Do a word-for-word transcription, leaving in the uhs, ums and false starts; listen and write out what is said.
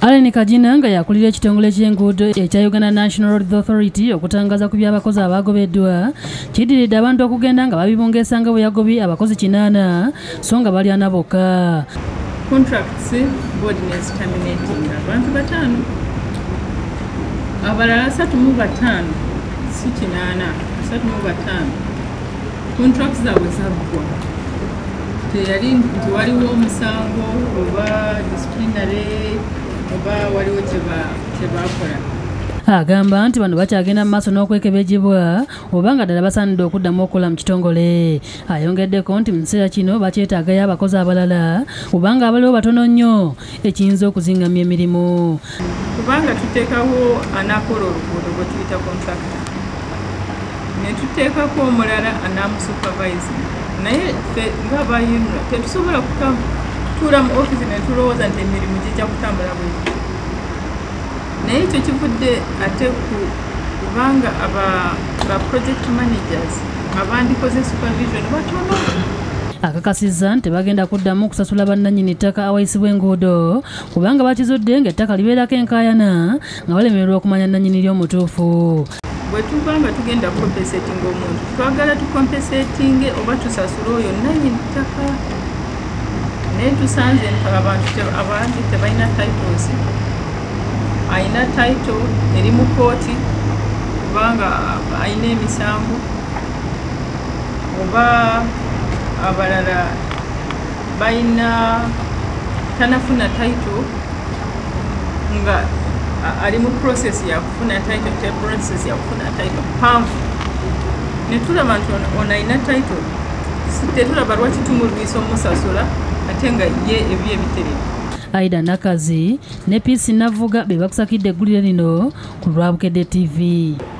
Aleni Kajina nga yakulira ekitongole ky'enguudo ekya Uganda National Road Authority okutangaza ku by'abakozi abaagobeddwa kiddiridde abantu okugenda nga babibongesa nga bwe yagobye abakozi kinaana so nga balyana bokka. Contracts board is terminating abantu bataano abalala asatu mu bataano si kinaana asatu mu bataano contracts zaabwe zaggwa. Teyali nti waliwo omusango oba disciplinary oba waliwo kyebakola. Agamba nti bano bakyagenda mu maaso n'okwekebejjebwa oba nga ddala basaanidde okuddamu okukola mu kitongole. Ayongeddeko nti mu kiseera kino bakyetaagayo abakozi abalala kubanga abaliwo batono nnyo ekiyinza okuzingamya emirimu. Kubanga tuteekawo anaakola oluguudo gwe tuyita contractor ne tuteekako omulala anaamusupervising, naye ffe ng'aba U N R A tetusobola kutuula mu ofiisi ne tulowooza nti emirimu gijja kutambula bwetyo. Naye ekyo kivudde ate kubanga aba project managers abandikoze supervision batono. Akakasizza nti bagenda kuddamu okusasula bannannyini ttaka awayisibwa enguudo kubanga bakizudde ng'ettaka libeerako enkaayana nga balemererwa okumanya nnannyini ly'omutuufu. Bwe tuba nga tugenda compensating omuntu twagala tucompensatinge oba tusasule oyo nnannyini ttaka. Naye tusanze nti abantu abangi tebalina titles. Aina title eri mu kooti kubanga aina emisango oba abalala balina tanafuna title nga ali mu process ya kufuna title te process ya kufuna title pamfu ne tulaba nti ono aina title tetulaba lwaki tumulwisa omusasula ate nga ye ebyo ebiterere. Aida Nakazi ne Peace Navuga be bakusakidde eggulire lino ku lwa Bukedde T V.